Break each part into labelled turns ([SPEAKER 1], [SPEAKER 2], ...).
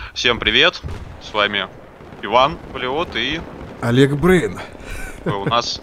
[SPEAKER 1] Всем привет, с вами Иван Полиот и
[SPEAKER 2] Олег Брейн.
[SPEAKER 1] у нас...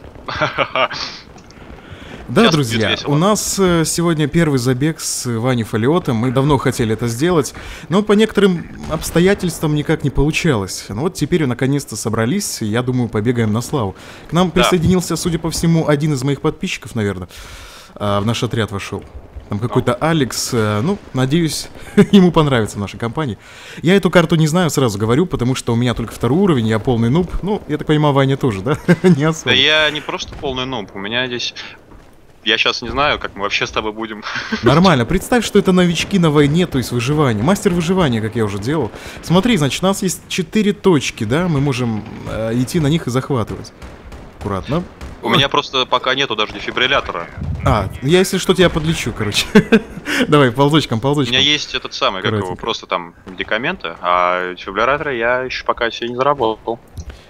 [SPEAKER 2] Да,
[SPEAKER 1] Сейчас
[SPEAKER 2] друзья,
[SPEAKER 1] будет весело.
[SPEAKER 2] у нас сегодня первый забег с Ваней Фолиотом. Мы давно хотели это сделать, но по некоторым обстоятельствам никак не получалось. Ну вот теперь наконец-то собрались, и я думаю, побегаем на славу. К нам присоединился, судя по всему, один из моих подписчиков, наверное, в наш отряд вошел. Там какой-то Алекс, ну, надеюсь, ему понравится в нашей компании. Я эту карту не знаю, сразу говорю, потому что у меня только второй уровень, я полный нуб. Ну, я так понимаю, Ваня тоже, да? Не особо.
[SPEAKER 1] Да я не просто полный нуб, у меня здесь... Я сейчас не знаю, как мы вообще с тобой будем.
[SPEAKER 2] Нормально, представь, что это новички на войне, то есть выживание. Мастер выживания, как я уже делал. Смотри, значит, у нас есть 4 точки, да? Мы можем идти на них и захватывать. Аккуратно.
[SPEAKER 1] У меня просто пока нету даже дефибриллятора.
[SPEAKER 2] Я, если что, тебя подлечу, короче. Давай, ползочком.
[SPEAKER 1] У меня есть этот самый, как его, просто там медикаменты, а дефибриллятора я еще пока себе не заработал.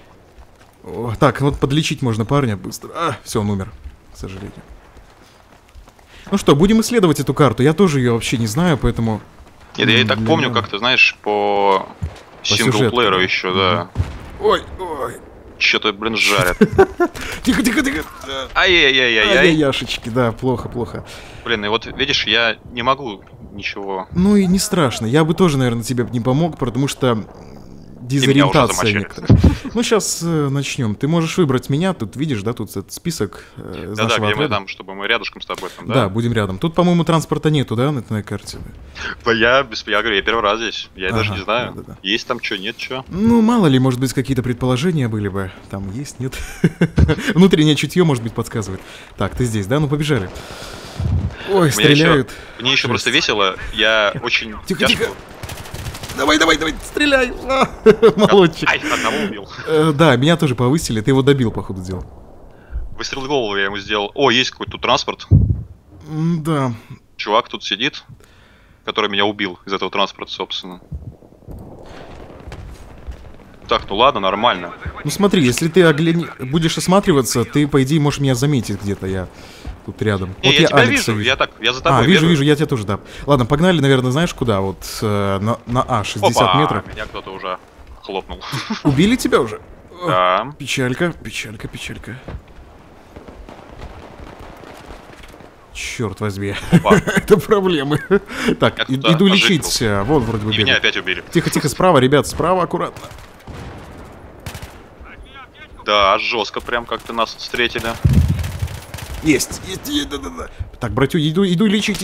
[SPEAKER 2] Так, вот подлечить можно парня быстро. Все, он умер, к сожалению. Ну что, будем исследовать эту карту. Я тоже ее вообще не знаю, поэтому...
[SPEAKER 1] Нет, я и так помню, как ты знаешь, по синглплееру еще, да.
[SPEAKER 2] Ой.
[SPEAKER 1] Что-то, блин, жарят.
[SPEAKER 2] Тихо.
[SPEAKER 1] Ай-яй-яй-яй-яй.
[SPEAKER 2] Яшечки, да, плохо.
[SPEAKER 1] Блин, и вот видишь, я не могу ничего.
[SPEAKER 2] Ну и не страшно. Я бы тоже, наверное, тебе не помог, потому что дезориентация некоторая. Ну, сейчас начнем. Ты можешь выбрать меня. Тут видишь, да, тут этот список из нашего
[SPEAKER 1] где
[SPEAKER 2] отряда.
[SPEAKER 1] мы там, чтобы мы рядышком с тобой там, да?
[SPEAKER 2] Да, будем рядом. Тут, по-моему, транспорта нету, да, на этой карте?
[SPEAKER 1] Да я говорю, я первый раз здесь. Я даже не знаю.
[SPEAKER 2] Да.
[SPEAKER 1] Есть там что, нет что.
[SPEAKER 2] Ну, мало ли, может быть, какие-то предположения были бы. Там есть, нет. Внутреннее чутье, может быть, подсказывает. Так, ты здесь, да? Ну, побежали. Ой, стреляют.
[SPEAKER 1] Мне еще просто весело. Я очень...
[SPEAKER 2] Тихо. Давай, стреляй! Молодчик.
[SPEAKER 1] Ай, одного убил.
[SPEAKER 2] Да, меня тоже повысили, ты его добил, походу, сделал.
[SPEAKER 1] Выстрел в голову я ему сделал. О, есть какой-то тут транспорт.
[SPEAKER 2] Да.
[SPEAKER 1] Чувак тут сидит, который меня убил из этого транспорта, собственно. Так, ну ладно, нормально.
[SPEAKER 2] Ну смотри, если ты будешь осматриваться, ты, по идее, можешь меня заметить где-то, я тут рядом.
[SPEAKER 1] Не, вот я тебя вижу, я за тобой
[SPEAKER 2] вижу, я тебя тоже, да. Ладно, погнали, наверное, знаешь куда? Вот на 60 метров.
[SPEAKER 1] Меня кто-то уже хлопнул.
[SPEAKER 2] Убили тебя уже?
[SPEAKER 1] Да.
[SPEAKER 2] Печалька. Черт возьми, это проблемы. Так, иду лечить, вот вроде бы.
[SPEAKER 1] И меня опять убили.
[SPEAKER 2] Тихо, справа, ребят, справа, аккуратно.
[SPEAKER 1] Да, жестко прям как-то нас встретили.
[SPEAKER 2] Есть, да. Так, братю, иду лечить.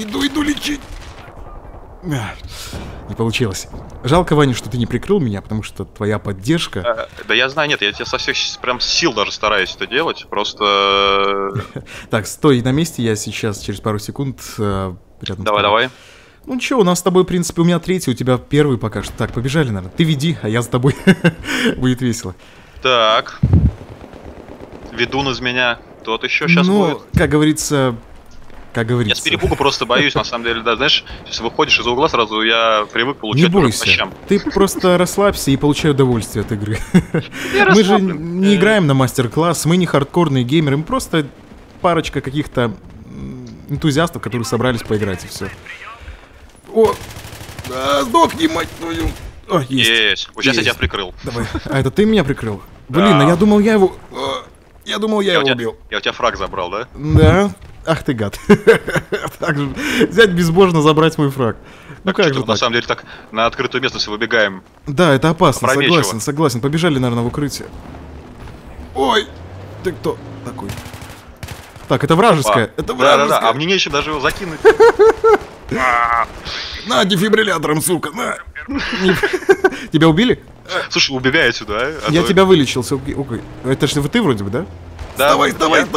[SPEAKER 2] Не получилось. Жалко, Ваня, что ты не прикрыл меня, потому что твоя поддержка...
[SPEAKER 1] Да я знаю, нет, я тебе со всех прям сил даже стараюсь это делать, просто...
[SPEAKER 2] Так, стой на месте, я сейчас через пару секунд рядом.
[SPEAKER 1] Давай.
[SPEAKER 2] Ну ничего, у нас с тобой, в принципе, у меня третий, у тебя первый пока что. Так, побежали, наверное. Ты веди, а я за тобой. Будет весело.
[SPEAKER 1] Так. Ведун из меня. Тот еще сейчас будет.
[SPEAKER 2] Как говорится...
[SPEAKER 1] Я с перепугу просто боюсь, на самом деле, да, знаешь, если выходишь из-за угла, сразу я привык получать...
[SPEAKER 2] Не бойся, ты просто расслабься и получай удовольствие от игры. Мы же не играем на мастер-класс, мы не хардкорные геймеры, мы просто парочка каких-то энтузиастов, которые собрались поиграть, и все. О, сдохни, мать твою! О,
[SPEAKER 1] есть. Вот сейчас я тебя прикрыл.
[SPEAKER 2] Давай. А это ты меня прикрыл? Блин, а я думал, я его... Я думал, я его убил.
[SPEAKER 1] Я у тебя фраг забрал, да?
[SPEAKER 2] Да. Ах ты гад. Так же взять безбожно, забрать мой фраг. Ну как же так?
[SPEAKER 1] На самом деле так на открытую местность выбегаем.
[SPEAKER 2] Да, это опасно, согласен. Побежали, наверное, в укрытие. Ой, ты кто такой? Так, это вражеская. Это вражеская.
[SPEAKER 1] Да, а мне нечем даже его закинуть.
[SPEAKER 2] На, дефибриллятором, сука, на. Тебя убили?
[SPEAKER 1] Слушай, убегай отсюда, а?
[SPEAKER 2] Я тебя вылечился. Это же ты вроде бы, да? Давай.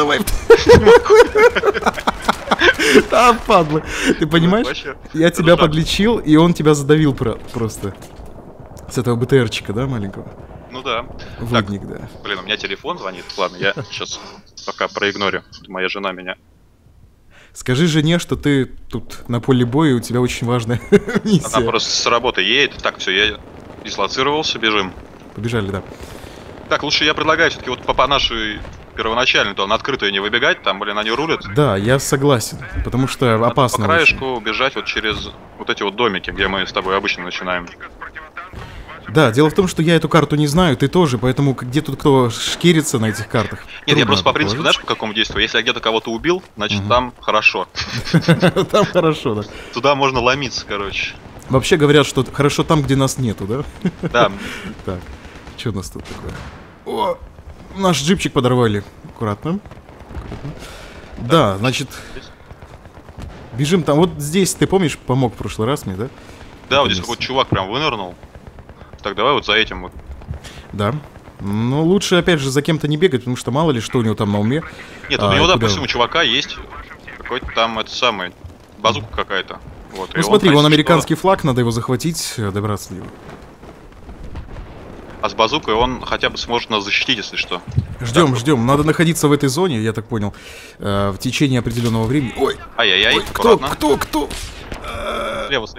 [SPEAKER 2] Да, падла. Ты понимаешь? Я тебя подлечил, и он тебя задавил просто. С этого БТРчика, да, маленького?
[SPEAKER 1] Ну да.
[SPEAKER 2] Водник, да.
[SPEAKER 1] Блин, у меня телефон звонит. Ладно, я сейчас пока проигнорю. Моя жена меня...
[SPEAKER 2] Скажи жене, что ты тут на поле боя, и у тебя очень важная миссия.
[SPEAKER 1] Она просто с работы едет. Так, все, я дислоцировался, бежим.
[SPEAKER 2] Побежали, да.
[SPEAKER 1] Так, лучше я предлагаю все-таки вот по нашей первоначальной, то на открытую не выбегать, там, блин, они рулят.
[SPEAKER 2] Да, я согласен, потому что опасно.
[SPEAKER 1] По краешку бежать вот через вот эти вот домики, где мы с тобой обычно начинаем.
[SPEAKER 2] Да, дело в том, что я эту карту не знаю, ты тоже, поэтому где тут кто шкерится на этих картах?
[SPEAKER 1] Нет, я просто по принципу, знаешь, по какому действию? Если я где-то кого-то убил, значит там хорошо.
[SPEAKER 2] Там хорошо, да.
[SPEAKER 1] Туда можно ломиться, короче.
[SPEAKER 2] Вообще говорят, что хорошо там, где нас нету, да?
[SPEAKER 1] Да.
[SPEAKER 2] Так, что у нас тут такое? О, наш джипчик подорвали. Аккуратно. Да, значит... Бежим там. Вот здесь, ты помнишь, помог в прошлый раз мне, да?
[SPEAKER 1] Да, вот здесь какой-то чувак прям вынырнул. Так, давай вот за этим вот.
[SPEAKER 2] Да. Ну, лучше, опять же, за кем-то не бегать, потому что мало ли, что у него там на уме.
[SPEAKER 1] Нет, у него, допустим, у чувака есть какой-то там, это самое, базука какая-то. Вот,
[SPEAKER 2] ну смотри, вон американский флаг, надо его захватить, добраться до него.
[SPEAKER 1] А с базукой он хотя бы сможет нас защитить, если что.
[SPEAKER 2] Ждем, да, ждем. Надо находиться в этой зоне, я так понял, в течение определенного времени. Ой!
[SPEAKER 1] Ай-яй-яй,
[SPEAKER 2] кто?
[SPEAKER 1] Слева.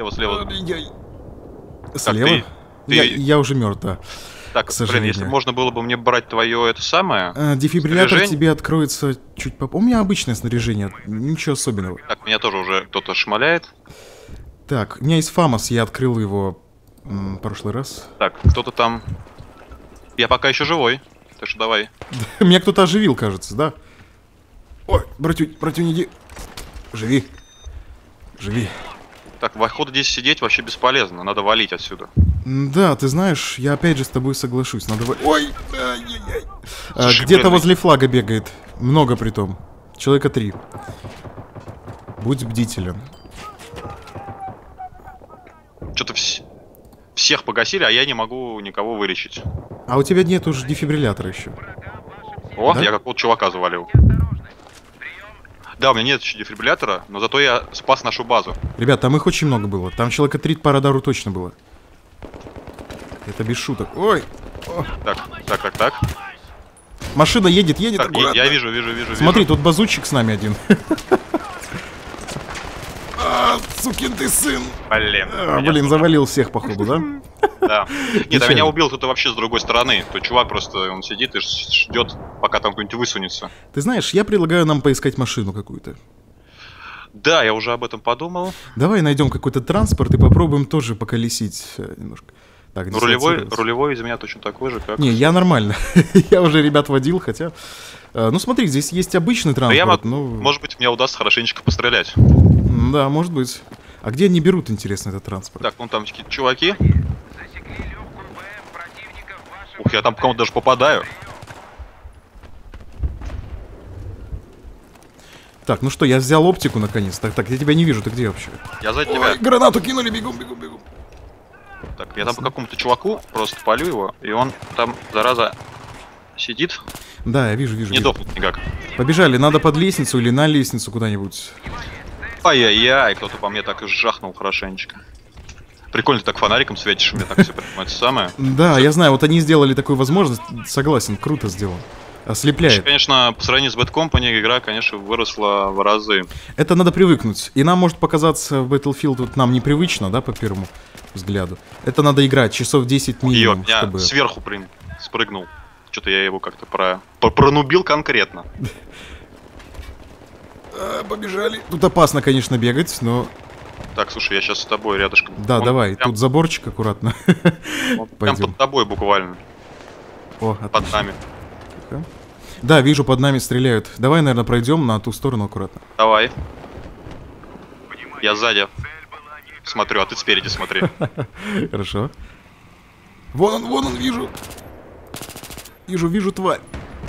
[SPEAKER 2] Слева? Я уже мертв, да.
[SPEAKER 1] Так, блин, если можно было бы мне брать твое это самое...
[SPEAKER 2] Дефибриллятор тебе откроется чуть попозже. У меня обычное снаряжение, ничего особенного.
[SPEAKER 1] Так, меня тоже уже кто-то шмаляет.
[SPEAKER 2] Так, у меня есть Фамос, я открыл его в прошлый раз.
[SPEAKER 1] Так, кто-то там... Я пока еще живой, так что давай.
[SPEAKER 2] Меня кто-то оживил, кажется, да? Ой, братюнь, иди. Живи.
[SPEAKER 1] Так, походу здесь сидеть вообще бесполезно, надо валить отсюда.
[SPEAKER 2] Да, ты знаешь, я опять же с тобой соглашусь. Надо... Ой! Где-то возле флага бегает. Много притом. Человека 3. Будь бдителен.
[SPEAKER 1] Что-то всех погасили, а я не могу никого вылечить.
[SPEAKER 2] А у тебя нет уже дефибриллятора еще.
[SPEAKER 1] О, да? Я какого-то чувака завалил. Да, у меня нет еще дефибриллятора, но зато я спас нашу базу.
[SPEAKER 2] Ребят, там их очень много было. Там человека 3 по радару точно было. Это без шуток. Ой!
[SPEAKER 1] Так.
[SPEAKER 2] Машина едет,
[SPEAKER 1] так,
[SPEAKER 2] аккуратно.
[SPEAKER 1] Я вижу.
[SPEAKER 2] Смотри, тут базучик с нами один. Сукин ты сын! Блин, завалил всех, походу, да?
[SPEAKER 1] Да. Нет, а меня убил кто-то вообще с другой стороны. То чувак просто, он сидит и ждет, пока там кто-нибудь высунется.
[SPEAKER 2] Ты знаешь, я предлагаю нам поискать машину какую-то.
[SPEAKER 1] Да, я уже об этом подумал.
[SPEAKER 2] Давай найдем какой-то транспорт и попробуем тоже поколесить немножко. Так,
[SPEAKER 1] ну, рулевой из меня точно такой же, как...
[SPEAKER 2] Не, я нормально. Я уже ребят водил, хотя... Ну смотри, здесь есть обычный транспорт,
[SPEAKER 1] Может быть, мне удастся хорошенечко пострелять.
[SPEAKER 2] Да, может быть. А где они берут, интересно, этот транспорт?
[SPEAKER 1] Так, ну там какие-то чуваки. Ух, я там по кому-то даже попадаю.
[SPEAKER 2] Так, ну что, я взял оптику наконец. Так, я тебя не вижу, ты где вообще?
[SPEAKER 1] Я за тебя.
[SPEAKER 2] Ой, гранату кинули, бегом.
[SPEAKER 1] Так, я там по какому-то чуваку просто палю его, и он там, зараза, сидит.
[SPEAKER 2] Да, я вижу.
[SPEAKER 1] Не дохнет никак.
[SPEAKER 2] Побежали, надо под лестницу или на лестницу куда-нибудь.
[SPEAKER 1] Ай-яй-яй, кто-то по мне так и жахнул хорошенечко. Прикольно, ты так фонариком светишь, мне так все прям это самое.
[SPEAKER 2] Да, я знаю, вот они сделали такую возможность, согласен, круто сделано. Ослепляет.
[SPEAKER 1] Конечно, по сравнению с Bad Company игра, конечно, выросла в разы.
[SPEAKER 2] Это надо привыкнуть. И нам может показаться в Battlefield вот нам непривычно, да, по первому взгляду. Это надо играть часов 10 минимум,
[SPEAKER 1] я
[SPEAKER 2] чтобы...
[SPEAKER 1] сверху спрыгнул. Что-то я его как-то пронубил конкретно.
[SPEAKER 2] Побежали. Тут опасно, конечно, бегать, но...
[SPEAKER 1] Так, слушай, я сейчас с тобой рядышком.
[SPEAKER 2] Да, давай, прям... тут заборчик аккуратно.
[SPEAKER 1] Прям под тобой буквально.
[SPEAKER 2] О,
[SPEAKER 1] под нами.
[SPEAKER 2] Тихо. Да, вижу, под нами стреляют. Давай, наверное, пройдем на ту сторону аккуратно.
[SPEAKER 1] Давай. Я сзади смотрю, а ты спереди смотри.
[SPEAKER 2] Хорошо. Вон он, вижу. Вижу тварь.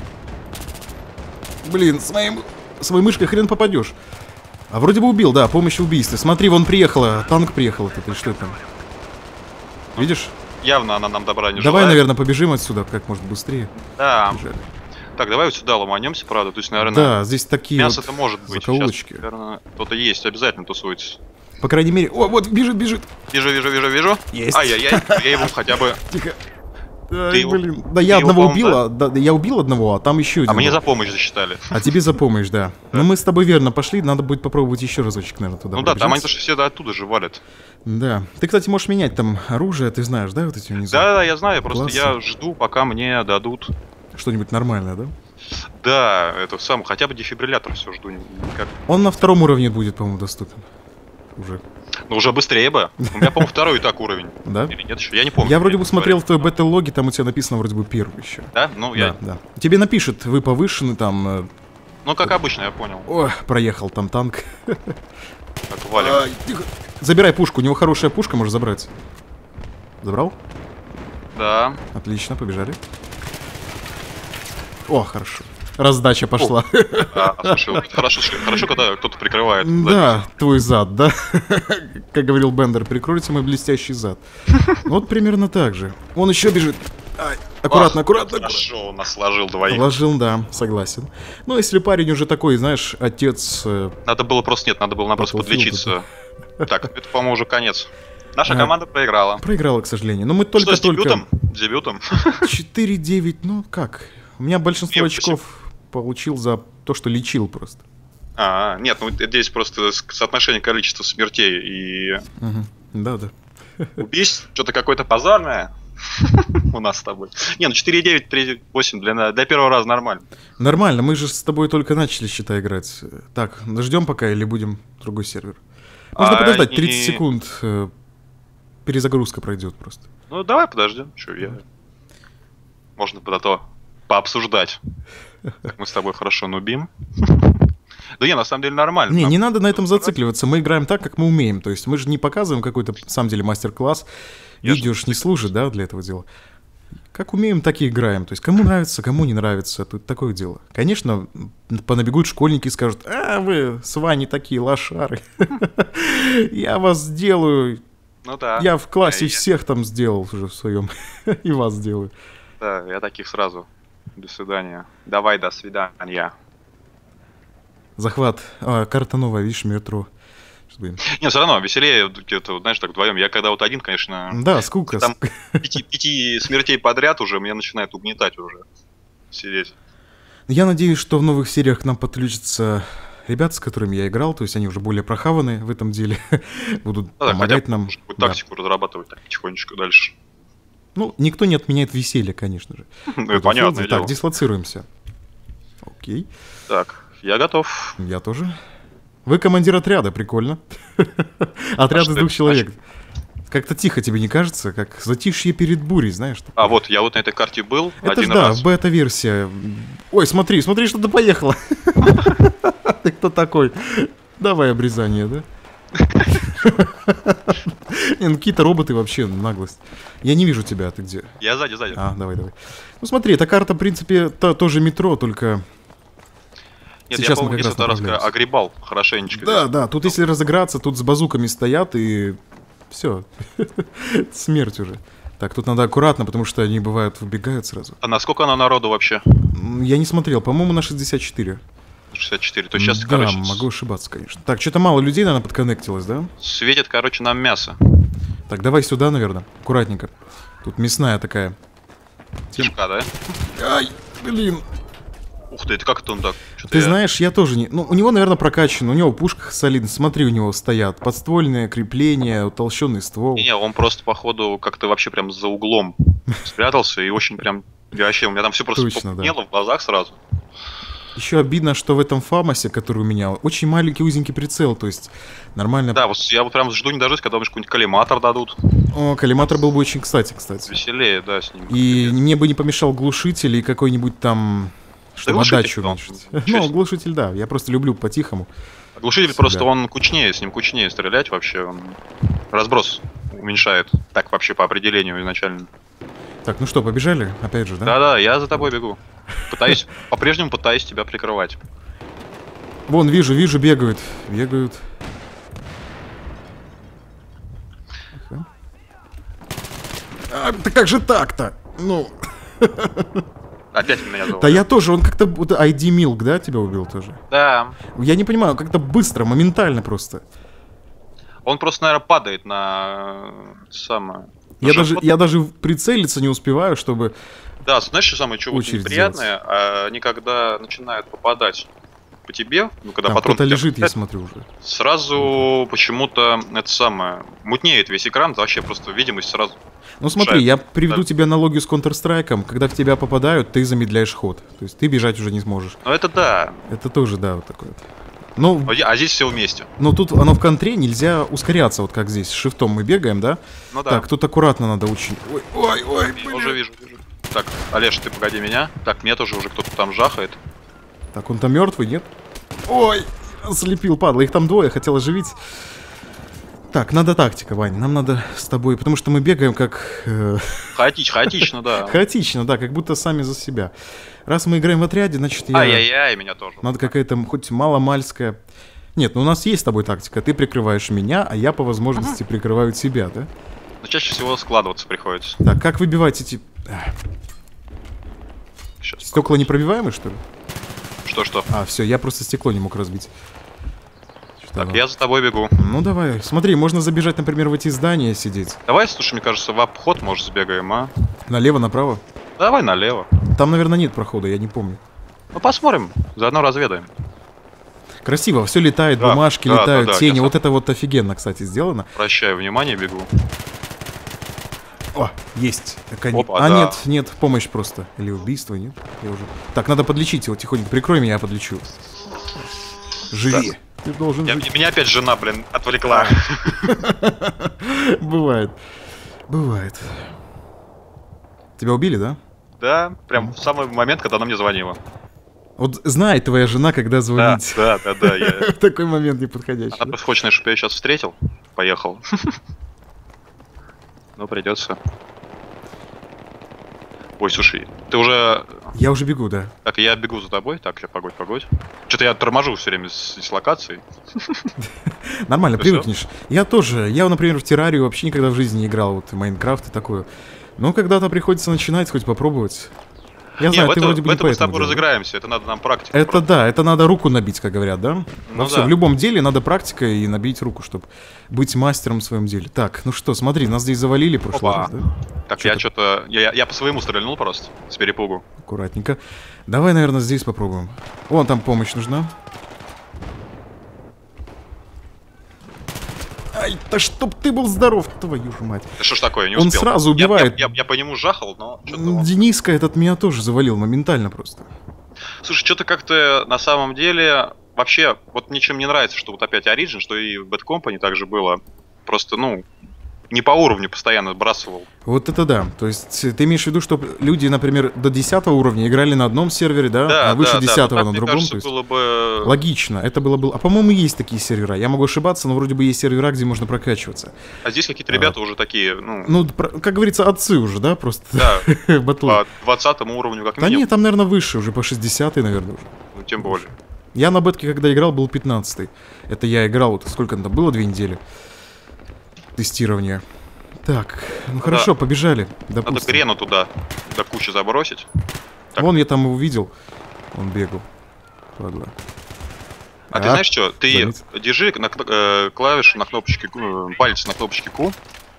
[SPEAKER 2] Блин, с моей мышкой хрен попадешь. А вроде бы убил, да, помощь в убийстве. Смотри, вон приехала, танк приехал, это что это там? Видишь?
[SPEAKER 1] Явно она нам добра не желает.
[SPEAKER 2] Давай, наверное, побежим отсюда как можно быстрее.
[SPEAKER 1] Да. Побежали. Так, давай вот сюда ломанемся, правда. То есть, наверное,
[SPEAKER 2] да, здесь такие
[SPEAKER 1] мясо-то вот может быть.
[SPEAKER 2] Закоулочки.
[SPEAKER 1] Сейчас, наверное, кто-то есть, обязательно тусуется.
[SPEAKER 2] По крайней мере... О, вот, бежит.
[SPEAKER 1] Вижу.
[SPEAKER 2] Есть.
[SPEAKER 1] Ай-яй-яй, я его хотя бы...
[SPEAKER 2] Тихо. Ай, блин. Да я одного убил, да, я убил одного, а там еще один.
[SPEAKER 1] А мне за помощь засчитали.
[SPEAKER 2] А тебе за помощь, да. Но мы с тобой верно пошли, надо будет попробовать еще разочек, наверное, туда.
[SPEAKER 1] Ну да, там они тоже все оттуда же валят.
[SPEAKER 2] Да. Ты, кстати, можешь менять там оружие, ты знаешь, да, вот эти внизу?
[SPEAKER 1] Да, я знаю, просто я жду, пока мне дадут...
[SPEAKER 2] Что-нибудь нормальное, да?
[SPEAKER 1] Да, это хотя бы дефибриллятор все жду никак.
[SPEAKER 2] Он на 2-м уровне будет, по-моему, доступен. Уже.
[SPEAKER 1] Ну уже быстрее бы. У меня, по-моему, второй и так уровень.
[SPEAKER 2] Да?
[SPEAKER 1] Или нет еще? Я не помню.
[SPEAKER 2] Я вроде бы смотрел в твоей бета-логе, там у тебя написано вроде бы первый еще.
[SPEAKER 1] Да? Ну,
[SPEAKER 2] Да,
[SPEAKER 1] я...
[SPEAKER 2] да. Тебе напишет, вы повышены там...
[SPEAKER 1] Ну, как обычно, я понял.
[SPEAKER 2] О, проехал там танк.
[SPEAKER 1] Как валим.
[SPEAKER 2] Ай, тихо. Забирай пушку, у него хорошая пушка, можешь забрать. Забрал?
[SPEAKER 1] Да.
[SPEAKER 2] Отлично, побежали. О, хорошо. Раздача пошла.
[SPEAKER 1] Слушай, хорошо, когда кто-то прикрывает.
[SPEAKER 2] Да, твой зад, да? Как говорил Бендер, прикройте мой блестящий зад. Вот примерно так же. Он еще бежит. Ай, аккуратно, аккуратно.
[SPEAKER 1] Хорошо, он нас сложил двоих.
[SPEAKER 2] Ложил, да, согласен. Ну, если парень уже такой, знаешь, отец...
[SPEAKER 1] Надо было просто, надо было напросто подлечиться. Так, это, по-моему, уже конец. Наша команда проиграла.
[SPEAKER 2] Проиграла, к сожалению. Но мы только...
[SPEAKER 1] Что с дебютом? Дебютом.
[SPEAKER 2] 4-9, ну как? У меня большинство
[SPEAKER 1] Нет,
[SPEAKER 2] очков получил за то, что лечил просто.
[SPEAKER 1] Нет, ну здесь просто соотношение количества смертей и
[SPEAKER 2] Да-да.
[SPEAKER 1] убийств. Что-то какое-то позорное у нас с тобой. Не, ну 4.9, 3.8 для первого раза нормально.
[SPEAKER 2] Нормально, мы же с тобой только начали, считай, играть. Так, ждем пока или будем другой сервер? Можно подождать, 30 секунд. Перезагрузка пройдет просто.
[SPEAKER 1] Ну давай подождем. Что я... Можно то пообсуждать. Как мы с тобой хорошо нубим. Да не, на самом деле нормально.
[SPEAKER 2] Не надо на этом зацикливаться. Мы играем так, как мы умеем. То есть мы же не показываем какой-то, на самом деле, мастер-класс. Видео ж не служит, да, для этого дела. Как умеем, так и играем. То есть кому нравится, кому не нравится. Тут такое дело. Конечно, понабегут школьники и скажут: а, вы с Ваней такие лошары. Я вас сделаю.
[SPEAKER 1] Ну да.
[SPEAKER 2] Я в классе всех там сделал уже в своем. И вас сделаю.
[SPEAKER 1] Да, я таких сразу. До свидания. Давай, до свидания.
[SPEAKER 2] Захват. Карта новая, видишь, метро.
[SPEAKER 1] Не, все равно веселее, где-то, знаешь, так вдвоем. Я когда вот один, конечно...
[SPEAKER 2] Да, скука.
[SPEAKER 1] Там 5 смертей подряд уже меня начинает угнетать уже. Сидеть.
[SPEAKER 2] Я надеюсь, что в новых сериях к нам подключатся ребята, с которыми я играл. То есть они уже более прохаваны в этом деле. Будут помогать нам.
[SPEAKER 1] Какую-то тактику разрабатывать так потихонечку дальше.
[SPEAKER 2] Ну, никто не отменяет веселье, конечно же.
[SPEAKER 1] Ну, понятно.
[SPEAKER 2] Так, дислоцируемся. Окей.
[SPEAKER 1] Так, я готов.
[SPEAKER 2] Я тоже. Вы командир отряда, прикольно. Отряд из 2 человек. Как-то тихо, тебе не кажется? Как затишье перед бурей, знаешь?
[SPEAKER 1] А вот, я вот на этой карте был
[SPEAKER 2] это
[SPEAKER 1] один
[SPEAKER 2] раз.
[SPEAKER 1] раз.
[SPEAKER 2] Да, бета-версия. Ой, смотри, что-то поехало. Ты кто такой? Давай обрезание, да? Ну какие-то роботы вообще, наглость. Я не вижу тебя, ты где?
[SPEAKER 1] Я сзади.
[SPEAKER 2] А, давай. Ну смотри, эта карта, в принципе, тоже метро, только...
[SPEAKER 1] Нет, сейчас я, помню, мы как раз огребал хорошенечко.
[SPEAKER 2] Да, тут если разыграться, тут с базуками стоят и... Все. Смерть уже. Так, тут надо аккуратно, потому что они, бывают, выбегают сразу.
[SPEAKER 1] А насколько она народу вообще?
[SPEAKER 2] Я не смотрел, по-моему, на 64.
[SPEAKER 1] 64, то есть сейчас,
[SPEAKER 2] да,
[SPEAKER 1] короче...
[SPEAKER 2] могу ошибаться, конечно. Так, что-то мало людей, наверное, подконнектилось, да?
[SPEAKER 1] Светит, короче, нам мясо.
[SPEAKER 2] Так, давай сюда, наверное, аккуратненько. Тут мясная такая.
[SPEAKER 1] Тишка, да?
[SPEAKER 2] Ай, блин.
[SPEAKER 1] Ух ты, это как это он так?
[SPEAKER 2] Ты знаешь, я тоже не... Ну, у него, наверное, прокачан, у него пушка солидная. Смотри, у него стоят подствольные крепления, утолщенный ствол.
[SPEAKER 1] Не, он просто, походу, как-то вообще прям за углом спрятался и очень прям... Вообще, у меня там все просто попнело в глазах сразу.
[SPEAKER 2] Еще обидно, что в этом Фамосе, который у меня, очень маленький узенький прицел, то есть нормально...
[SPEAKER 1] Да, вот я вот прям жду не дождусь, когда мне какой-нибудь коллиматор дадут.
[SPEAKER 2] О, коллиматор был бы очень кстати.
[SPEAKER 1] Веселее, да, с ним.
[SPEAKER 2] И мне бы не помешал глушитель и какой-нибудь там... Чтобы отдачу уменьшить. Ну, глушитель, да, я просто люблю по-тихому.
[SPEAKER 1] Глушитель просто, он кучнее, с ним кучнее стрелять вообще, он разброс уменьшает, так вообще по определению изначально.
[SPEAKER 2] Так, ну что, побежали? Опять же, да?
[SPEAKER 1] Да-да, я за тобой бегу. По-прежнему пытаюсь тебя прикрывать.
[SPEAKER 2] Вон, вижу, бегают. Да как же так-то? Ну...
[SPEAKER 1] Опять меня зовут.
[SPEAKER 2] Да я тоже, он как-то... ID Milk, да, тебя убил тоже?
[SPEAKER 1] Да.
[SPEAKER 2] Я не понимаю, как-то быстро, моментально просто.
[SPEAKER 1] Он просто, наверное, падает на... самое...
[SPEAKER 2] Я даже прицелиться не успеваю, чтобы...
[SPEAKER 1] Да, знаешь, что самое очень неприятное? Они когда начинают попадать по тебе, ну когда патрон...
[SPEAKER 2] кто-то лежит, я смотрю уже.
[SPEAKER 1] Сразу почему-то это самое... мутнеет весь экран, вообще просто видимость сразу...
[SPEAKER 2] Ну смотри, я приведу тебе аналогию с Counter-Strike. Когда в тебя попадают, ты замедляешь ход. То есть ты бежать уже не сможешь.
[SPEAKER 1] Ну это да.
[SPEAKER 2] Это тоже, да, вот такое вот. Ну,
[SPEAKER 1] А здесь все вместе.
[SPEAKER 2] но тут оно в контре, нельзя ускоряться, вот как здесь. С шифтом мы бегаем, да?
[SPEAKER 1] Ну да.
[SPEAKER 2] Так, тут аккуратно надо очень... Ой,
[SPEAKER 1] Уже вижу. Так, Олеж, ты погоди меня. Так, мне тоже уже кто-то там жахает.
[SPEAKER 2] Так, он там мертвый, нет? Ой, слепил, падла. Их там двое, хотел оживить. Так, надо тактика, Вань. Нам надо с тобой, потому что мы бегаем как...
[SPEAKER 1] Хаотично, да.
[SPEAKER 2] Хаотично, да, как будто сами за себя. Раз мы играем в отряде, значит, я...
[SPEAKER 1] Ай-яй-яй, меня тоже.
[SPEAKER 2] Надо какая-то, хоть маломальская... Нет, ну у нас есть с тобой тактика. Ты прикрываешь меня, а я по возможности прикрываю тебя, да?
[SPEAKER 1] Но чаще всего складываться приходится.
[SPEAKER 2] Так, как выбивать эти...
[SPEAKER 1] Сейчас.
[SPEAKER 2] Стекла непробиваемые, что ли?
[SPEAKER 1] Что?
[SPEAKER 2] А, все, я просто стекло не мог разбить.
[SPEAKER 1] Так, я за тобой бегу.
[SPEAKER 2] Ну давай, смотри, можно забежать, например, в эти здания сидеть.
[SPEAKER 1] Давай, слушай, мне кажется, в обход, может, сбегаем, а?
[SPEAKER 2] Налево, направо.
[SPEAKER 1] Давай налево.
[SPEAKER 2] Там, наверное, нет прохода, я не помню.
[SPEAKER 1] Ну, посмотрим, заодно разведаем.
[SPEAKER 2] Красиво, все летает,
[SPEAKER 1] Да,
[SPEAKER 2] бумажки
[SPEAKER 1] да,
[SPEAKER 2] летают,
[SPEAKER 1] да,
[SPEAKER 2] тени.
[SPEAKER 1] я
[SPEAKER 2] Вот это вот офигенно, кстати, сделано.
[SPEAKER 1] Прощаю внимание, бегу.
[SPEAKER 2] О, есть. Так, они...
[SPEAKER 1] Опа, да.
[SPEAKER 2] нет, помощь просто. Или убийство, нет? Я уже... Так, надо подлечить его тихонько. Прикрой меня, я подлечу. Живи.
[SPEAKER 1] Так.
[SPEAKER 2] Ты должен жить.
[SPEAKER 1] Меня опять жена, блин, отвлекла.
[SPEAKER 2] Бывает. Тебя убили, да?
[SPEAKER 1] Да, прям в самый момент, когда она мне звонила.
[SPEAKER 2] Вот знает твоя жена, когда звонить.
[SPEAKER 1] Да.
[SPEAKER 2] В такой момент неподходящий.
[SPEAKER 1] Она хочет, знаешь, чтобы я сейчас встретил. Поехал. Ну, придется. Ой, слушай, ты уже...
[SPEAKER 2] Я уже бегу, да.
[SPEAKER 1] Так, я бегу за тобой. Так, сейчас, погодь. Что-то я торможу все время с дислокацией.
[SPEAKER 2] Нормально,
[SPEAKER 1] Ты
[SPEAKER 2] привыкнешь. Я тоже. Я, например, в террарию вообще никогда в жизни не играл. Вот в Майнкрафт и такое. Но когда-то приходится начинать, хоть попробовать. Я знаю, ты вроде бы
[SPEAKER 1] в
[SPEAKER 2] не
[SPEAKER 1] этом мы с тобой
[SPEAKER 2] поэтому делал.
[SPEAKER 1] разыграемся. Это надо нам практику.
[SPEAKER 2] Это да, это надо руку набить, как говорят, да?
[SPEAKER 1] Ну
[SPEAKER 2] Во
[SPEAKER 1] да.
[SPEAKER 2] в любом деле надо практика и набить руку, чтобы быть мастером в своем деле. Так, ну что, смотри, нас здесь завалили в прошлый
[SPEAKER 1] Опа.
[SPEAKER 2] раз, да?
[SPEAKER 1] Так, я что-то... Я по своему стрельнул просто, с перепугу.
[SPEAKER 2] Аккуратненько. Давай, наверное, здесь попробуем. Вон там помощь нужна. Ай, да чтоб ты был здоров, твою ж мать.
[SPEAKER 1] Да что ж такое, не
[SPEAKER 2] Он
[SPEAKER 1] успел.
[SPEAKER 2] сразу убивает.
[SPEAKER 1] Я по нему жахал, но что-то...
[SPEAKER 2] Дениска этот меня тоже завалил моментально просто.
[SPEAKER 1] Слушай, что-то как-то на самом деле... Вообще, вот мне чем не нравится, что вот опять Origin, что и в Bad Company также было. Просто, ну, не по уровню постоянно сбрасывал.
[SPEAKER 2] Вот это да. То есть ты имеешь в виду, что люди, например, до 10 уровня играли на одном сервере, да? А выше 10 на другом.
[SPEAKER 1] Кажется,
[SPEAKER 2] То есть...
[SPEAKER 1] было бы...
[SPEAKER 2] Логично, это было бы... А по-моему, есть такие сервера. Я могу ошибаться, но вроде бы есть сервера, где можно прокачиваться.
[SPEAKER 1] А здесь какие-то ребята уже такие, ну...
[SPEAKER 2] Ну, как говорится, отцы уже, да, просто?
[SPEAKER 1] Да,
[SPEAKER 2] батлы.
[SPEAKER 1] по 20 уровню как
[SPEAKER 2] Да
[SPEAKER 1] минимум.
[SPEAKER 2] нет, там, наверное, выше, уже по 60-й, наверное, уже.
[SPEAKER 1] Ну, тем более.
[SPEAKER 2] Я на бетке, когда играл, был 15-й. Это я играл, вот сколько там было, 2 недели тестирования. Так, ну хорошо, побежали.
[SPEAKER 1] Надо
[SPEAKER 2] Допустим.
[SPEAKER 1] Грену туда до кучи забросить. Так.
[SPEAKER 2] Вон я там его видел. Он бегал. Ладно.
[SPEAKER 1] А ты знаешь что? Ты
[SPEAKER 2] заметил.
[SPEAKER 1] держи клавишу на кнопочке, палец на кнопочке Q,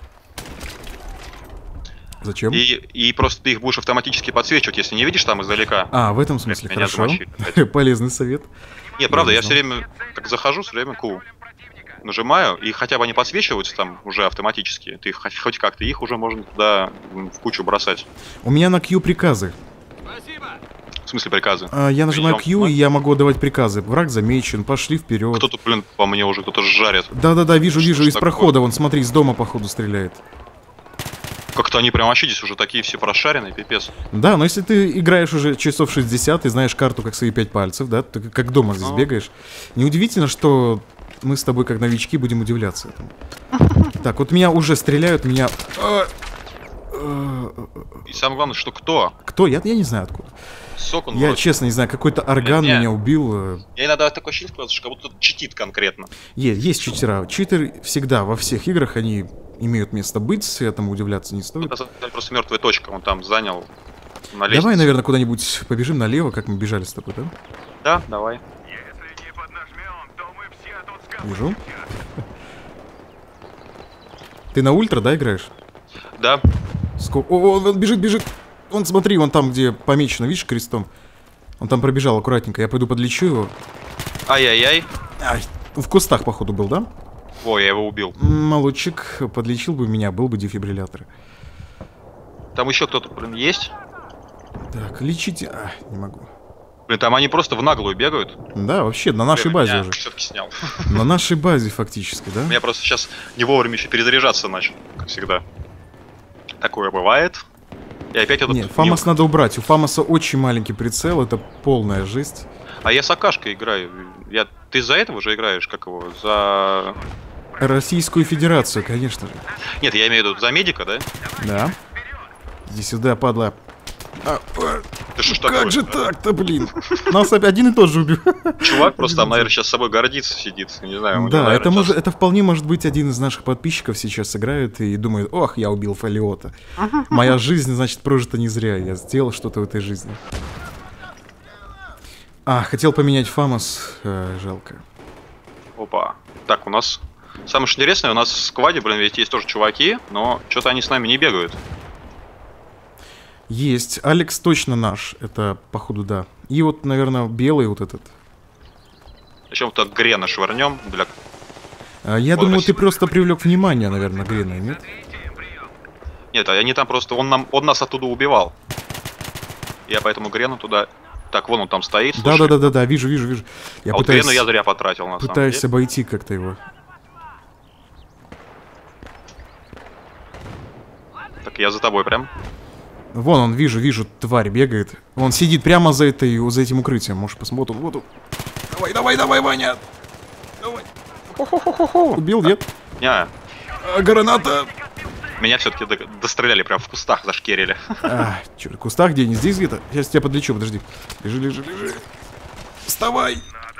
[SPEAKER 2] Зачем?
[SPEAKER 1] и просто ты их будешь автоматически подсвечивать, если не видишь там издалека.
[SPEAKER 2] А, в этом смысле,
[SPEAKER 1] Меня
[SPEAKER 2] хорошо.
[SPEAKER 1] замочили.
[SPEAKER 2] Полезный совет.
[SPEAKER 1] Нет, правда,
[SPEAKER 2] не
[SPEAKER 1] я
[SPEAKER 2] знал.
[SPEAKER 1] все время, как захожу, все время Q нажимаю, и хотя бы они подсвечиваются там уже автоматически, ты хоть как-то их уже можно туда в кучу бросать.
[SPEAKER 2] У меня на Q приказы.
[SPEAKER 1] В смысле приказы?
[SPEAKER 2] Я нажимаю
[SPEAKER 1] Прием.
[SPEAKER 2] Q, и я могу отдавать приказы. Враг замечен, пошли вперед.
[SPEAKER 1] Кто-то, блин, по мне уже кто-то жарит.
[SPEAKER 2] Да-да-да, вижу,
[SPEAKER 1] Что ж
[SPEAKER 2] из
[SPEAKER 1] такое?
[SPEAKER 2] прохода. Вон, смотри, из дома, походу, стреляет.
[SPEAKER 1] Как-то они прям вообще здесь уже такие все прошаренные, пипец.
[SPEAKER 2] Да, но если ты играешь уже часов 60, и знаешь карту как свои 5 пальцев, да, ты как дома здесь
[SPEAKER 1] Ну.
[SPEAKER 2] бегаешь. Неудивительно, что мы с тобой, как новички, будем удивляться этому. Так, вот меня уже стреляют, меня...
[SPEAKER 1] И самое главное, что кто?
[SPEAKER 2] Кто? Я не знаю откуда.
[SPEAKER 1] Сок он
[SPEAKER 2] Я
[SPEAKER 1] вроде.
[SPEAKER 2] честно не знаю, какой-то орган
[SPEAKER 1] Не.
[SPEAKER 2] меня убил.
[SPEAKER 1] Я иногда такое ощущение, что как будто читит конкретно.
[SPEAKER 2] Есть читера. Читеры всегда во всех играх, они имеют место быть, этому удивляться не стоит.
[SPEAKER 1] Это на самом деле просто мертвая точка, он там занял на лестнице.
[SPEAKER 2] Давай, наверное, куда-нибудь побежим налево, как мы бежали с тобой, да?
[SPEAKER 1] Да, давай.
[SPEAKER 2] Вижу. Ты на ультра, да, играешь?
[SPEAKER 1] Да.
[SPEAKER 2] О, он бежит. Вон, смотри, вон там, где помечено, видишь, крестом? Он там пробежал аккуратненько. Я пойду подлечу его.
[SPEAKER 1] Ай-яй-яй.
[SPEAKER 2] Ай, в кустах, походу, был, да?
[SPEAKER 1] О, я его убил.
[SPEAKER 2] Молодчик, подлечил бы меня, был бы дефибриллятор.
[SPEAKER 1] Там еще кто-то, блин, есть?
[SPEAKER 2] Так, лечите... не могу.
[SPEAKER 1] Блин, там они просто в наглую бегают.
[SPEAKER 2] Да, вообще, на нашей базе
[SPEAKER 1] Я
[SPEAKER 2] уже.
[SPEAKER 1] все-таки снял.
[SPEAKER 2] На нашей базе фактически, да?
[SPEAKER 1] Я просто сейчас не вовремя еще перезаряжаться начал, как всегда. Такое бывает. И опять этот...
[SPEAKER 2] Нет, Фамос надо убрать. У Фамоса очень маленький прицел, это полная жесть.
[SPEAKER 1] А я с Акашкой играю. Ты за этого же играешь, как его? За...
[SPEAKER 2] Российскую Федерацию, конечно же.
[SPEAKER 1] Нет, я имею в виду за медика, да?
[SPEAKER 2] Да. Иди сюда, падла.
[SPEAKER 1] Ты что ж такое?
[SPEAKER 2] Как же так-то, блин? Нас опять один и тот же убил.
[SPEAKER 1] Чувак просто там, наверное, сейчас с собой гордится, сидит. Не знаю.
[SPEAKER 2] Да,
[SPEAKER 1] наверное,
[SPEAKER 2] это,
[SPEAKER 1] сейчас...
[SPEAKER 2] это вполне может быть один из наших подписчиков сейчас играет и думает: ох, я убил Фалиота. Моя жизнь, значит, прожита не зря. Я сделал что-то в этой жизни. Хотел поменять Фамос. Жалко.
[SPEAKER 1] Опа. Так, у нас... Самое что интересное, у нас в скваде, блин, ведь есть тоже чуваки, но что-то они с нами не бегают.
[SPEAKER 2] Есть. Алекс точно наш. Это, походу, да. И вот, наверное, белый вот этот.
[SPEAKER 1] Зачем-то Грена швырнем для...
[SPEAKER 2] Я
[SPEAKER 1] Вот,
[SPEAKER 2] думаю,
[SPEAKER 1] спасибо.
[SPEAKER 2] ты просто привлек внимание, наверное, Грена, нет?
[SPEAKER 1] Нет, они там просто... Он нас оттуда убивал. Я поэтому Грену туда... Так, вон он там стоит. слушай.
[SPEAKER 2] Да, вижу. Я
[SPEAKER 1] А вот
[SPEAKER 2] пытаюсь,
[SPEAKER 1] Грену я зря потратил, на самом
[SPEAKER 2] пытаюсь
[SPEAKER 1] деле.
[SPEAKER 2] обойти как-то его.
[SPEAKER 1] Так, я за тобой прям.
[SPEAKER 2] Вон он, вижу, тварь бегает. Он сидит прямо за этим укрытием. Может, посмотрим. Вот он. Давай, Ваня! Давай. Убил, нет?
[SPEAKER 1] Не,
[SPEAKER 2] Граната!
[SPEAKER 1] меня все-таки достреляли прям в кустах, зашкерили.
[SPEAKER 2] Чё, в кустах где? Не здесь где-то? Сейчас тебя подлечу, подожди. Лежи. Вставай!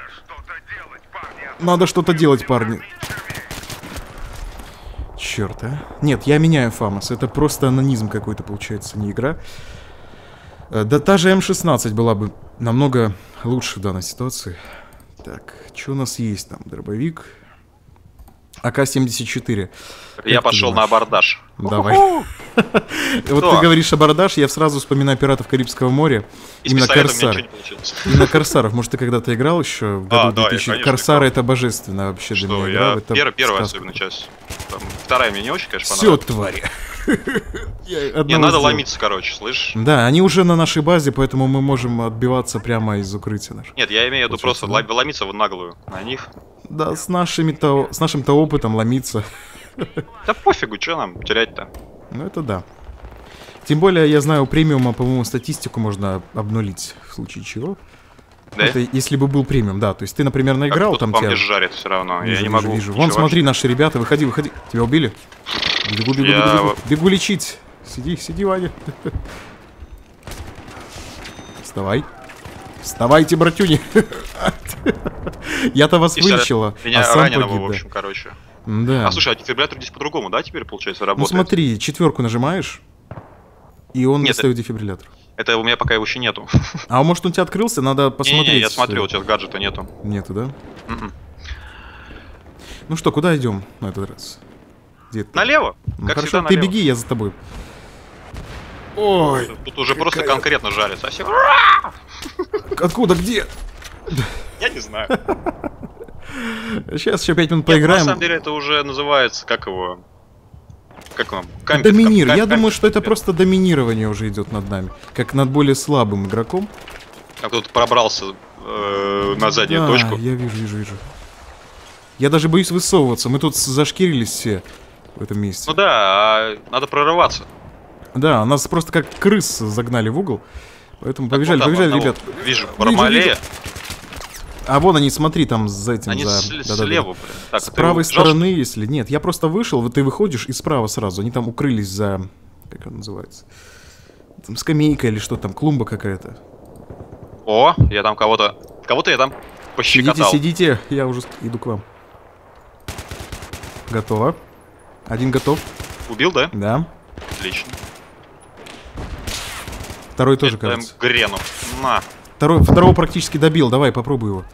[SPEAKER 2] Надо что-то делать, парни. Черт, а. Нет, я меняю Фамос. Это просто анонизм какой-то получается, не игра. Да та же М16 была бы намного лучше в данной ситуации. Так, что у нас есть там? Дробовик. АК-74.
[SPEAKER 1] Я пошел на абордаж.
[SPEAKER 2] Давай. Вот ты говоришь абордаж, я сразу вспоминаю «Пиратов Карибского моря».
[SPEAKER 1] И с
[SPEAKER 2] Именно
[SPEAKER 1] пистолетом у меня
[SPEAKER 2] Корсар.
[SPEAKER 1] ничего не получилось.
[SPEAKER 2] Именно Корсаров. Может, ты когда-то играл еще в году
[SPEAKER 1] Да, я,
[SPEAKER 2] 2000?
[SPEAKER 1] конечно,
[SPEAKER 2] Корсары
[SPEAKER 1] играл.
[SPEAKER 2] это божественно вообще для
[SPEAKER 1] Что,
[SPEAKER 2] меня игра.
[SPEAKER 1] я...
[SPEAKER 2] Это
[SPEAKER 1] Первая
[SPEAKER 2] сказка.
[SPEAKER 1] особенно часть. Там, вторая мне не очень, конечно,
[SPEAKER 2] Все,
[SPEAKER 1] понравилась.
[SPEAKER 2] твари.
[SPEAKER 1] Не, надо ломиться, короче, слышишь?
[SPEAKER 2] Да, они уже на нашей базе, поэтому мы можем отбиваться прямо из укрытия нашего.
[SPEAKER 1] Нет, я имею в виду просто
[SPEAKER 2] Получается,
[SPEAKER 1] ломиться в наглую на них.
[SPEAKER 2] Да, с нашим-то опытом ломиться.
[SPEAKER 1] Да пофигу, что нам терять-то?
[SPEAKER 2] Ну, это да. Тем более, я знаю, у премиума, по-моему, статистику можно обнулить, в случае чего.
[SPEAKER 1] Да?
[SPEAKER 2] Это если бы был премиум, да. То есть ты, например, наиграл,
[SPEAKER 1] Кто-то
[SPEAKER 2] там
[SPEAKER 1] по
[SPEAKER 2] тебя...
[SPEAKER 1] мне жарит все равно. Я
[SPEAKER 2] Вижу,
[SPEAKER 1] не могу.
[SPEAKER 2] вижу.
[SPEAKER 1] ничего
[SPEAKER 2] Вон, смотри,
[SPEAKER 1] вообще.
[SPEAKER 2] наши ребята, выходи. Тебя убили? Бегу.
[SPEAKER 1] Я-
[SPEAKER 2] Бегу лечить. Сиди, Ваня. Вставай. Вставайте, братюни. Я-то вас
[SPEAKER 1] И всё,
[SPEAKER 2] вылечила,
[SPEAKER 1] Меня
[SPEAKER 2] а сам
[SPEAKER 1] раненого,
[SPEAKER 2] погиб,
[SPEAKER 1] в
[SPEAKER 2] да.
[SPEAKER 1] общем, короче.
[SPEAKER 2] Да.
[SPEAKER 1] А слушай, а дефибриллятор здесь по-другому, да, теперь, получается,
[SPEAKER 2] Ну
[SPEAKER 1] работает?
[SPEAKER 2] смотри, 4 нажимаешь, и он
[SPEAKER 1] Нет,
[SPEAKER 2] достает дефибриллятор.
[SPEAKER 1] Это у меня пока его еще нету.
[SPEAKER 2] А может он у тебя открылся? Надо посмотреть.
[SPEAKER 1] Не-не, я смотрю, сейчас гаджета нету.
[SPEAKER 2] Нету, да?
[SPEAKER 1] Мгм.
[SPEAKER 2] Ну что, куда идем на этот раз? Где ты?
[SPEAKER 1] Налево?
[SPEAKER 2] Ну,
[SPEAKER 1] Как
[SPEAKER 2] хорошо,
[SPEAKER 1] всегда,
[SPEAKER 2] ты
[SPEAKER 1] налево.
[SPEAKER 2] беги, я за тобой. Ой,
[SPEAKER 1] Тут уже просто
[SPEAKER 2] какая-
[SPEAKER 1] конкретно жарит. Совсем...
[SPEAKER 2] откуда, где?
[SPEAKER 1] Я не знаю.
[SPEAKER 2] Сейчас еще 5 минут
[SPEAKER 1] Нет, на
[SPEAKER 2] поиграем.
[SPEAKER 1] самом деле это уже называется, как его... Как он?
[SPEAKER 2] Доминир. Я думаю, что это просто доминирование уже идет над нами. Как над более слабым игроком.
[SPEAKER 1] Как кто-то пробрался на заднюю
[SPEAKER 2] Да,
[SPEAKER 1] точку.
[SPEAKER 2] я вижу. Я даже боюсь высовываться. Мы тут зашкирились все в этом месте.
[SPEAKER 1] Ну да, а надо прорываться.
[SPEAKER 2] Да, нас просто как крыс загнали в угол. Поэтому побежали,
[SPEAKER 1] Вот там
[SPEAKER 2] побежали,
[SPEAKER 1] одного
[SPEAKER 2] ребят.
[SPEAKER 1] Вижу, Бармалея.
[SPEAKER 2] А вон они, смотри, там за этим,
[SPEAKER 1] Они
[SPEAKER 2] за...
[SPEAKER 1] слева,
[SPEAKER 2] да-да-да.
[SPEAKER 1] блин. Так,
[SPEAKER 2] С
[SPEAKER 1] а ты
[SPEAKER 2] правой
[SPEAKER 1] жал,
[SPEAKER 2] стороны, если... Нет, я просто вышел, вот ты выходишь и справа сразу. Они там укрылись за... Как она называется? Там скамейка или что там, клумба какая-то.
[SPEAKER 1] О, я там кого-то я там пощекотал.
[SPEAKER 2] Сидите, я уже иду к вам. Готово. Один готов.
[SPEAKER 1] Убил, да?
[SPEAKER 2] Да.
[SPEAKER 1] Отлично.
[SPEAKER 2] Второй тоже,
[SPEAKER 1] Это
[SPEAKER 2] кажется.
[SPEAKER 1] Грену. На.
[SPEAKER 2] Второго практически добил. Давай, попробуй его.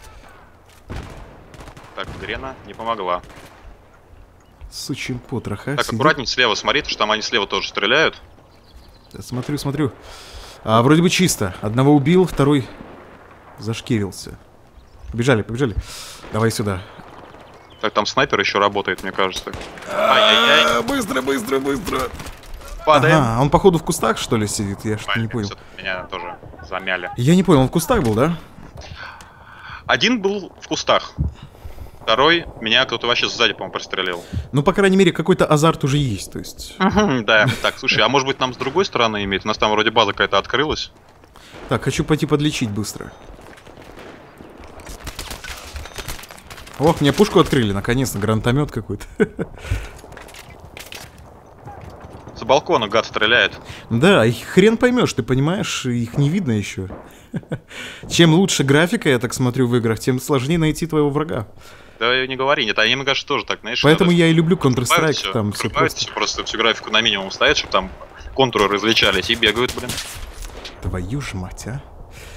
[SPEAKER 1] Так, Грена не помогла.
[SPEAKER 2] Сучин потрох, а?
[SPEAKER 1] Так,
[SPEAKER 2] Сидит.
[SPEAKER 1] аккуратней слева смотри, потому что там они слева тоже стреляют.
[SPEAKER 2] Да, смотрю. Вроде бы чисто. Одного убил, второй зашкирился. Побежали. Давай сюда.
[SPEAKER 1] Так, там снайпер еще работает, мне кажется. Ай-яй-яй.
[SPEAKER 2] Быстро.
[SPEAKER 1] падаем.
[SPEAKER 2] Ага, он походу в кустах, что ли, сидит? Я что-то не понял.
[SPEAKER 1] Меня тоже замяли.
[SPEAKER 2] Я не понял, он в кустах был, да?
[SPEAKER 1] Один был в кустах. Второй меня кто-то вообще сзади, по-моему, пристрелил.
[SPEAKER 2] Ну, по крайней мере, какой-то азарт уже есть, то есть.
[SPEAKER 1] Да, так, слушай, а может быть нам с другой стороны иметь? У нас там вроде база какая-то открылась.
[SPEAKER 2] Так, хочу пойти подлечить быстро. Ох, мне пушку открыли, наконец-то, гранатомет какой-то.
[SPEAKER 1] С балкона гад стреляет.
[SPEAKER 2] Да, их хрен поймешь, ты понимаешь, их не видно еще. Чем лучше графика, я так смотрю, в играх, тем сложнее найти твоего врага.
[SPEAKER 1] Да не говори, нет, они, мне кажется, тоже так, знаешь.
[SPEAKER 2] Поэтому я и люблю Counter-Strike, там все
[SPEAKER 1] просто всю графику на минимум ставят, чтобы там контуры различались и бегают, блин.
[SPEAKER 2] Твою ж мать, а.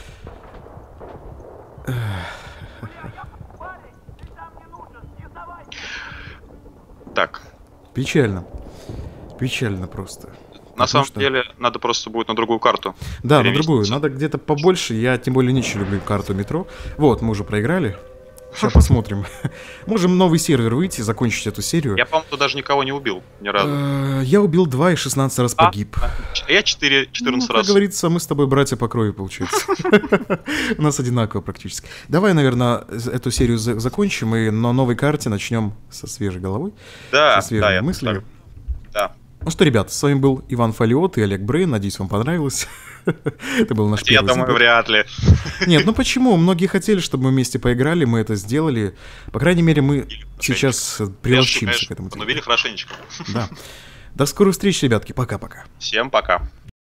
[SPEAKER 1] Так.
[SPEAKER 2] Печально. Печально просто.
[SPEAKER 1] На самом деле, надо просто будет на другую карту.
[SPEAKER 2] Да, на другую. Надо где-то побольше. Я тем более не очень люблю карту метро. Вот, мы уже проиграли. Сейчас посмотрим. Можем новый сервер выйти, закончить эту серию.
[SPEAKER 1] Я, по-моему, даже никого не убил ни разу.
[SPEAKER 2] Я убил 2 и 16 раз погиб.
[SPEAKER 1] Я 14 раз.
[SPEAKER 2] Как говорится, мы с тобой братья по крови, получается. У нас одинаково практически. Давай, наверное, эту серию закончим и на новой карте начнем со свежей головой.
[SPEAKER 1] Да,
[SPEAKER 2] со свежими мыслями.
[SPEAKER 1] Да.
[SPEAKER 2] Ну что, ребята, с вами был Иван Фолиот и Олег Брейн. Надеюсь, вам понравилось. Это был наш первый.
[SPEAKER 1] Я думаю, вряд ли.
[SPEAKER 2] Нет, ну почему? Многие хотели, чтобы мы вместе поиграли, мы это сделали. По крайней мере, мы сейчас приловчимся к этому.
[SPEAKER 1] Убили хорошенечко.
[SPEAKER 2] Да. До скорых встреч, ребятки. Пока-пока.
[SPEAKER 1] Всем пока.